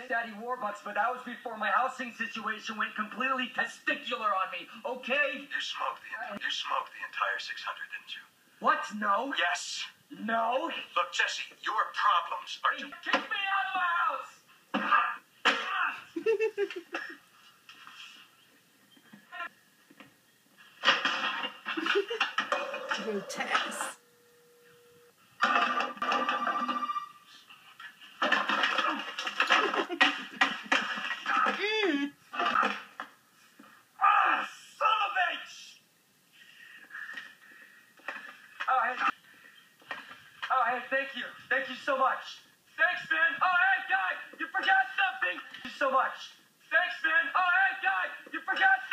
Daddy Warbucks, but that was before my housing situation went completely testicular on me, okay? You smoked the entire 600, didn't you? What? No. Yes. No. Look, Jesse, your problems are just... Kick me out of my house! Grotesque. Son of a bitch! Oh, hey, thank you. Thank you so much. Thanks, man. Oh, hey, guy, you forgot something. Thank you so much. Thanks, man. Oh, hey, guy, you forgot